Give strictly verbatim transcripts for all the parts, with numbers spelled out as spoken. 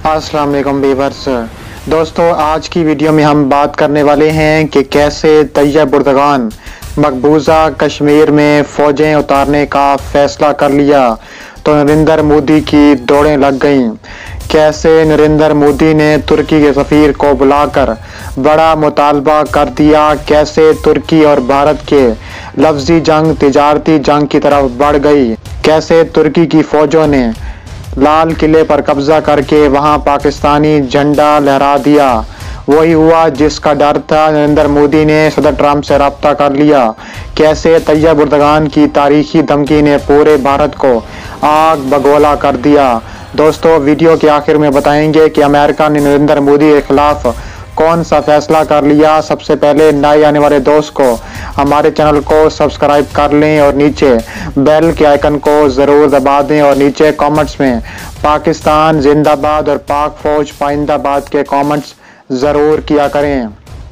अस्सलाम वालेकुम व्यूअर्स। दोस्तों, आज की वीडियो में हम बात करने वाले हैं कि कैसे तैयब उर्दगान मकबूजा कश्मीर में फौजें उतारने का फैसला कर लिया तो नरेंद्र मोदी की दौड़ें लग गईं। कैसे नरेंद्र मोदी ने तुर्की के सफीर को बुलाकर बड़ा मुतालबा कर दिया। कैसे तुर्की और भारत के लफ्जी जंग तिजारती जंग की तरफ बढ़ गई। कैसे तुर्की की फौजों ने लाल किले पर कब्जा करके वहां पाकिस्तानी झंडा लहरा दिया। वही हुआ जिसका डर था। नरेंद्र मोदी ने सदर ट्रंप से रब्ता कर लिया। कैसे तैयब उर्दगान की तारीखी धमकी ने पूरे भारत को आग बगोला कर दिया। दोस्तों, वीडियो के आखिर में बताएंगे कि अमेरिका ने नरेंद्र मोदी के खिलाफ कौन सा फैसला कर लिया। सबसे पहले नए आने वाले दोस्त को हमारे चैनल को सब्सक्राइब कर लें और नीचे बेल के आइकन को ज़रूर दबा दें और नीचे कमेंट्स में पाकिस्तान जिंदाबाद और पाक फौज पाइंदाबाद के कमेंट्स ज़रूर किया करें।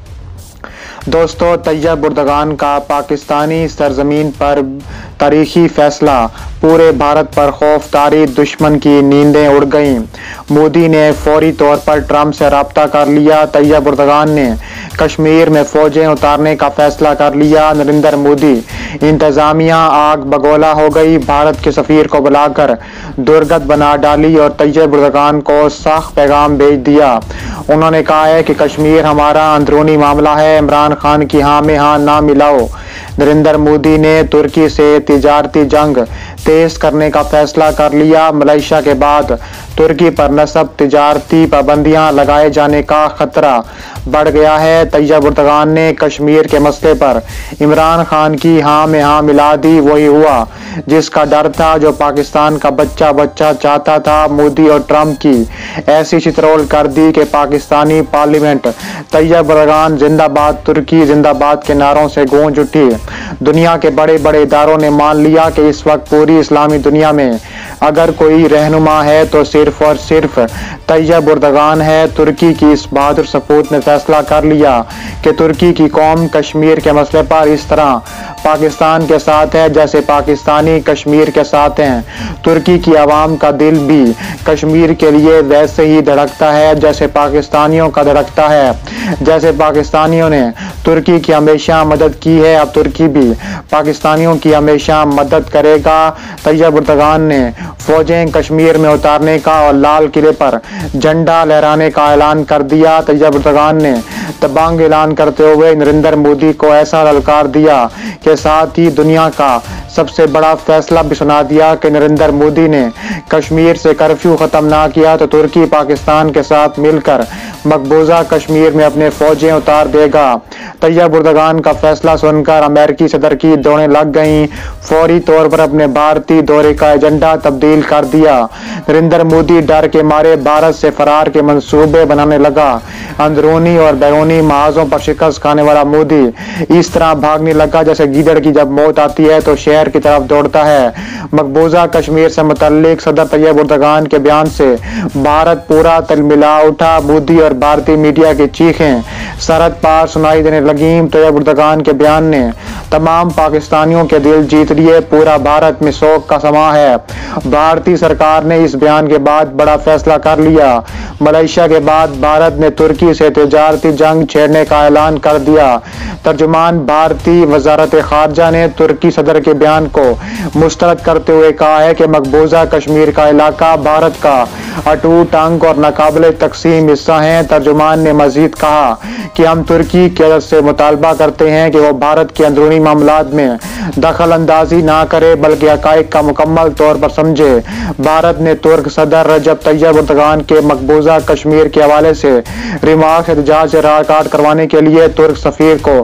दोस्तों, तैयब उर्दगान का पाकिस्तानी सरजमीन पर तारीखी फैसला पूरे भारत पर खौफदारी दुश्मन की नींदें उड़ गईं। मोदी ने फौरी तौर पर ट्रंप से रब्ता कर लिया। तैयब उर्दगान ने कश्मीर में फौजें उतारने का फैसला कर लिया। नरेंद्र मोदी इंतजामिया आग बगोला हो गई। भारत के सफीर को बुलाकर दुर्गत बना डाली और तैयब उर्दगान को सख्त पैगाम भेज दिया। उन्होंने कहा है कि कश्मीर हमारा अंदरूनी मामला है, इमरान खान की हाँ में हाँ ना मिलाओ। नरेंद्र मोदी ने तुर्की से तिजारती जंग तेज करने का फैसला कर लिया। मलेशिया के बाद तुर्की पर नस्ब तिजारती पाबंदियां लगाए जाने का खतरा बढ़ गया है। तैयब उर्दगान ने कश्मीर के मसले पर इमरान खान की हाँ में हाँ मिला दी। वही हुआ जिसका डर था, जो पाकिस्तान का बच्चा बच्चा चाहता था। मोदी और ट्रंप की ऐसी चित्रोल कर दी कि पाकिस्तानी पार्लियामेंट तैयब उर्दगान जिंदाबाद तुर्की जिंदाबाद के नारों से गूंज उठी। दुनिया के बड़े बड़े इदारों ने मान लिया कि इस वक्त पूरी इस्लामी दुनिया में अगर कोई रहनुमा है तो सिर्फ और सिर्फ तैयब उर्दगान है। तुर्की की इस बहादुर सपूत ने फैसला कर लिया कि तुर्की की कौम कश्मीर के मसले पर इस तरह पाकिस्तान के साथ है जैसे पाकिस्तानी कश्मीर के साथ हैं। तुर्की की आवाम का दिल भी कश्मीर के लिए वैसे ही धड़कता है जैसे पाकिस्तानियों का धड़कता है। जैसे पाकिस्तानियों ने तुर्की की हमेशा मदद की है, अब तुर्की भी पाकिस्तानियों की हमेशा मदद करेगा। तैयब उर्दगान ने फौजें कश्मीर में उतारने का और लाल किले पर झंडा लहराने का ऐलान कर दिया। तैयब उर्दगान ने दबंग ऐलान करते हुए नरेंद्र मोदी को ऐसा ललकार दिया के साथ ही दुनिया का सबसे बड़ा फैसला भी सुना दिया कि नरेंद्र मोदी ने कश्मीर से कर्फ्यू खत्म ना किया तो तुर्की पाकिस्तान के साथ मिलकर मकबूजा कश्मीर में अपने फौजें उतार देगा। तैयब उर्दगान का फैसला सुनकर अमेरिकी सदर की दौड़ें लग गईं। फौरी तौर पर अपने भारतीय दौरे का एजेंडा तब्दील कर दिया। नरेंद्र मोदी डर के मारे भारत से फरार के मंसूबे बनाने लगा। अंदरूनी और बैरूनी महाजों पर शिकस्त खाने वाला मोदी इस तरह भागने लगा जैसे गीदड़ की जब मौत आती है तो शहर की तरफ दौड़ता है। मकबूजा कश्मीर से मुतल्लिक सदर तैयब उर्दगान के बयान से भारत पूरा तिलमिला उठा। मोदी और भारतीय मीडिया की चीखें सरहद पार सुनाई देने लगी। तैयब उर्दगान के बयान ने तमाम पाकिस्तानियों के दिल जीत लिए। पूरा भारत में शोक का समा है। भारतीय सरकार ने इस बयान के बाद बड़ा फैसला कर लिया। मलेशिया के बाद भारत ने तुर्की से तिजारती जंग छेड़ने का ऐलान कर दिया। तर्जुमान भारतीय वजारत खारजा ने तुर्की सदर के बयान को मुस्तरद करते हुए कहा है कि मकबूजा कश्मीर का इलाका भारत का अटूट अंग और नाकाबिले तकसीम हिस्सा है। तर्जुमान ने मजीद कहा कि हम तुर्की की मदद से मुतालबा करते हैं कि वो भारत के अंदरूनी मामलात में दखल अंदाजी ना करे बल्कि हकाइक का मुकम्मल तौर पर समझे। भारत ने तुर्क सदर रजब तैयब उर्दगान के मकबूजा कश्मीर के हवाले से रिमार्क एहतजाज से राहकाट करवाने के लिए तुर्क सफीर को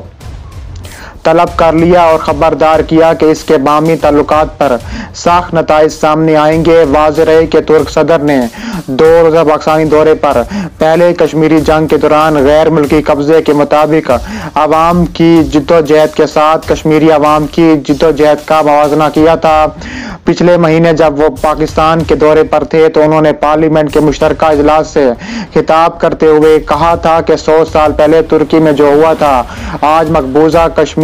तलब कर लिया और खबरदार किया कि इसके बामी ताल्लुकात पर सख्त नताइज सामने आएंगे। वाज़ेह रहे कि तुर्क सदर ने दो रोज़ा पाकिस्तानी दौरे पर पहले कश्मीरी जंग के दौरान गैर मुल्की कब्जे के मुताबिक अवाम की जिद्दोजहद के साथ कश्मीरी अवाम की जिद्दोजहद का मवाजना किया था। पिछले महीने जब वो पाकिस्तान के दौरे पर थे तो उन्होंने पार्लियामेंट के मुश्तरका इजलास से खिताब करते हुए कहा था कि सौ साल पहले तुर्की में जो हुआ था आज मकबूजा कश्मीर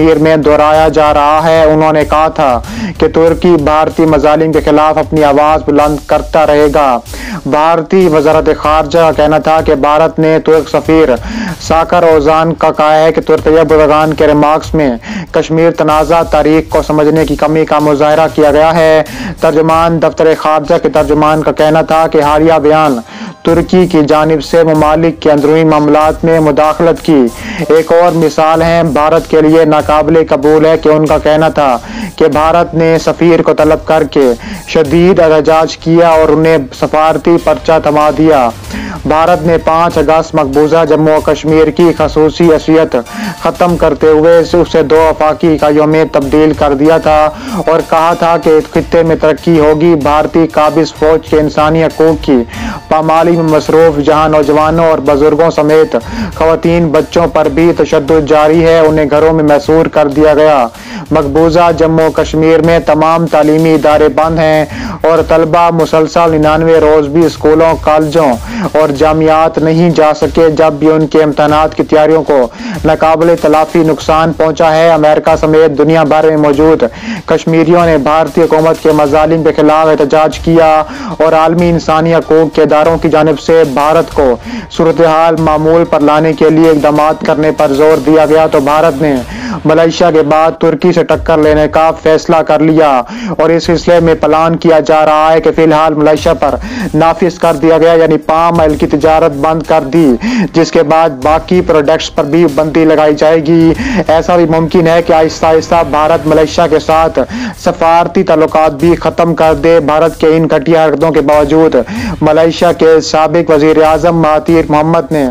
कश्मीर में दोहराया जा रहा है। उन्होंने कहा था कि तुर्की भारतीय मजालिम के खिलाफ अपनी आवाज बुलंद करता रहेगा। भारतीय वजारत खारजा का कहना था कि भारत ने तुर्क सफीर साकर ओजान का कहा है कि तुर्क तैयब उर्दगान के रिमार्क्स में कश्मीर तनाज़ा तारीख को समझने की कमी का मुजाहरा किया गया है। तर्जुमान दफ्तर खारजा के तर्जुमान का कहना था कि हालिया बयान तुर्की की जानिब से ममालिक के अंदरूनी मामलात में मुदाखलत की एक और मिसाल है। भारत के लिए नाकाबिले कबूल है कि उनका कहना था कि भारत ने सफीर को तलब करके शदीद एहतजाज किया और उन्हें सफारती पर्चा थमा दिया। भारत ने पाँच अगस्त मकबूजा जम्मू और कश्मीर की खसूसी हैसियत ख़त्म करते हुए उसे दो वफाकी इकाइयों में तब्दील कर दिया था और कहा था कि खित्ते में तरक्की होगी। भारतीय काबिज फौज के इंसानी हकूक़ की पामाली में मसरूफ़ जहाँ नौजवानों और बुजुर्गों समेत ख़वातीन बच्चों पर भी तशद्दुद जारी है, उन्हें घरों में महसूर कर दिया गया। मकबूजा जम्मू कश्मीर में तमाम तालीमी इदारे बंद हैं और तलबा मुसलसल निन्यानवे रोज भी स्कूलों, कॉलेजों और जामियात नहीं जा सके, जब भी उनके इम्तहानात की तैयारियों को नाकाबिले तलाफी नुकसान पहुंचा है। अमेरिका समेत दुनिया भर में मौजूद कश्मीरियों ने भारतीय हुकूमत के मजालिम के खिलाफ एहतजाज किया और आलमी इंसानी हकूक़ के इदारों की जानिब से भारत को सूरत हाल मामूल पर लाने के लिए इक़दाम करने पर जोर दिया गया तो भारत ने मलेशिया के बाद तुर्की से टक्कर लेने का फैसला कर लिया और इस सिलसिले में प्लान किया जा रहा है कि फिलहाल मलेशिया पर नाफिज कर दिया गया यानी पाम ऑयल की तिजारत बंद कर दी, जिसके बाद बाकी प्रोडक्ट्स पर भी बंदी लगाई जाएगी। ऐसा भी मुमकिन है कि आहिस्ता आहिस्ता भारत मलेशिया के साथ सफारती ताल्लुकात भी खत्म कर दे। भारत के इन घटिया हरकतों के बावजूद मलेशिया के साबिक वजीर आजम महातीर मोहम्मद ने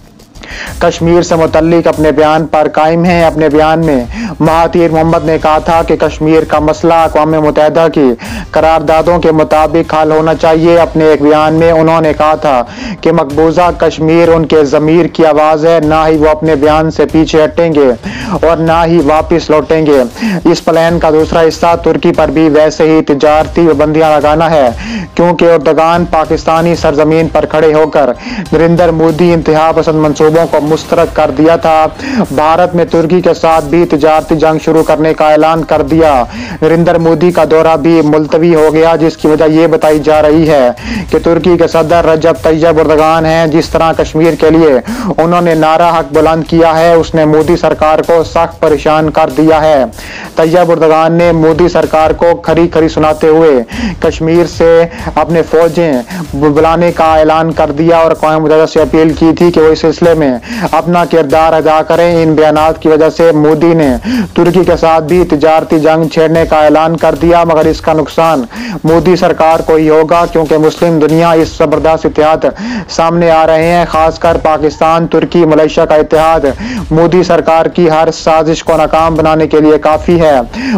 कश्मीर से मुतल्लिक अपने बयान पर कायम है। अपने बयान में महातीर मोहम्मद ने कहा था कि कश्मीर का मसला अक़वाम मुत्तहिदा की करारदादों के मुताबिक हल होना चाहिए। अपने एक बयान में उन्होंने कहा था कि मकबूजा कश्मीर उनके ज़मीर की आवाज़ है, ना ही वो अपने बयान से पीछे हटेंगे और ना ही वापस लौटेंगे। इस प्लान का दूसरा हिस्सा तुर्की पर भी वैसे ही तिजारती पाबंदियां लगाना है, क्योंकि उर्दगान पाकिस्तानी सरजमीन पर खड़े होकर नरेंद्र मोदी इंतहा पसंद मंसूबों को मुस्तरद कर दिया था। भारत में तुर्की के साथ भी तिजारती जंग शुरू करने का ऐलान कर दिया। नरेंद्र मोदी का दौरा भी मुलतवी हो गया, जिसकी वजह ये बताई जा रही है कि तुर्की के सदर रजब तैयब उर्दगान हैं। जिस तरह कश्मीर के लिए उन्होंने नारा हक बुलंद किया है, उसने मोदी सरकार को सख्त परेशान कर दिया है। तैयब उर्दगान ने मोदी सरकार को खरी खरी सुनाते हुए कश्मीर से अपने फौजें बुलाने का ऐलान कर दिया और अक़वाम मुत्तहिदा से अपील की थी कि वो इस सिलसिले में अपना किरदार अदा करें। इन बयानात की वजह से मोदी ने तुर्की के साथ भी तिजारती जंग छेड़ने का ऐलान कर दिया, मगर इसका नुकसान मोदी सरकार को ही होगा, क्योंकि मुस्लिम दुनिया इस जबरदस्त इत्तेहाद सामने आ रहे हैं। खासकर पाकिस्तान, तुर्की, मलेशिया का इत्तेहाद मोदी सरकार की हर साजिश को नाकाम बनाने के लिए काफी है।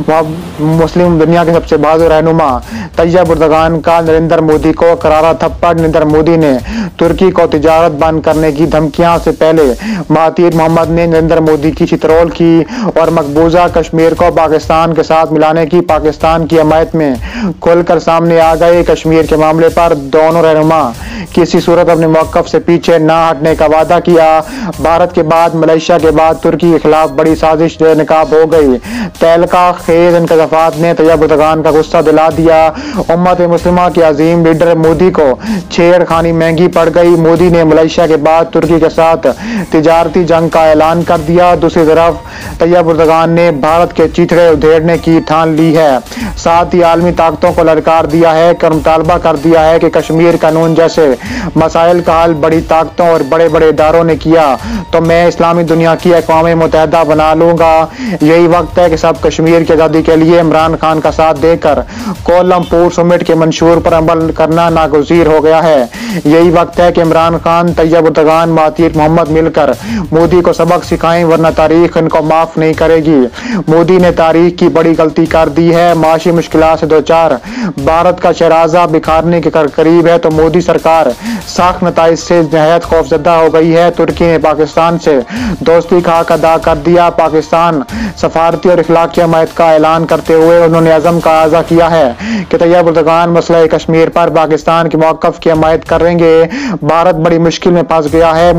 मुस्लिम दुनिया के सबसे बहादुर रहनुमा तैयब उर्दगान का नरेंद्र मोदी को करारा थप्पड़। नरेंद्र मोदी ने तुर्की को तिजारत बंद करने की धमकियां से पहले महातीर मोहम्मद ने नरेंद्र मोदी की चित्रोल की और मकबूजा कश्मीर को पाकिस्तान के साथ मिलाने की पाकिस्तान की हमायत में खुलकर सामने आ गए। कश्मीर के मामले पर दोनों रहनुमा किसी सूरत अपने मौक़िफ़ से पीछे न हटने का वादा किया। भारत के बाद, मलेशिया के बाद तुर्की के खिलाफ बड़ी साजिश बेनकाब हो गई। तहलका खेज इंकशाफात ने तैयब उर्दगान का गुस्सा दिला दिया। उम्मत मुस्लिमा के अजीम लीडर मोदी को छेड़खानी महंगी पड़ गई। मोदी ने मलेशिया के बाद तुर्की के साथ तिजारती जंग का ऐलान कर दिया। दूसरी तरफ तैयब उर्दगान ने भारत के चिथड़े उधेड़ने की ठान ली है। साथ ही आलमी ताकतों को ललकार दिया है कर मुतालबा कर दिया है कि कश्मीर कानून जैसे मसाइल का हल बड़ी ताकतों और बड़े बड़े इदारों ने किया तो मैं इस्लामी दुनिया की अक़वाम मुत्तहिदा बना लूंगा। यही वक्त है कि सब कश्मीर की आज़ादी के लिए इमरान खान का साथ देकर कोलमपुर समिट के मंशूर पर अमल करना नागुज़ीर हो गया है। यही वक्त है कि इमरान खान, तैयब उर्दगान, महातीर मोहम्मद मिलकर मोदी को सबक सिखाएं, वरना तारीख इनको माफ नहीं करेगी। मोदी ने तारीख की बड़ी गलती कर दी है। माशी मुश्किलात से दो चार भारत का शराजा बिखारने के करीब है तो मोदी सरकार साख नताइज से नहायत खौफजदा हो गई है। तुर्की ने पाकिस्तान से दोस्ती का हक अदा कर दिया। पाकिस्तान सफारती और इखलाकी हमायत का ऐलान करते हुए उन्होंने अज़म का आज़ा किया है कि तैयब उर्दगान मसला कश्मीर पर पाकिस्तान के मौक़िफ़ की हमायत करेंगे। भारत बड़ी मुश्किल में फंस गया है। मुतनाज़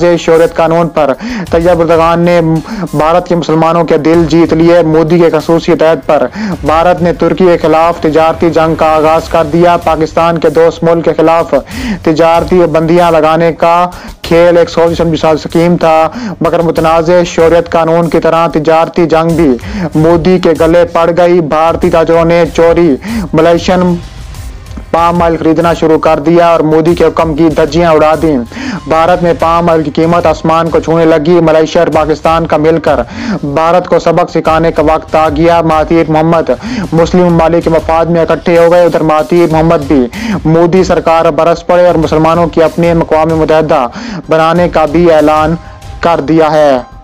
शौर्यत कानून पर तैयब उर्दगान ने भारत के मुसलमानों के दिल जीत लिए। मोदी के खसूसी हिदायत पर भारत ने तुर्की के खिलाफ तिजारती जंग का आगाज कर दिया। पाकिस्तान के दोस्त मुल्क के खिलाफ तिजारती बंदियां लगाने का खेल एक सोच समझी स्कीम था, मगर मुतनाज़ शौर्यत कानून की तरह तिजारती जंग भी मोदी के गले पड़ गई। भारतीय ताजरों ने चोरी मलेशियन पाम ऑयल खरीदना शुरू कर दिया और मोदी के हुक्म की धज्जियां उड़ा दी। भारत में पाम ऑयल की कीमत आसमान को छूने लगी। मलेशिया और पाकिस्तान का मिलकर भारत को सबक सिखाने का वक्त आ गया। महातीर मोहम्मद मुस्लिम ममालिक के मफाद में इकट्ठे हो गए। उधर महातीर मोहम्मद भी मोदी सरकार बरस पड़े और मुसलमानों की अपनी अक़वाम मुत्तहिदा बनाने का भी ऐलान कर दिया है।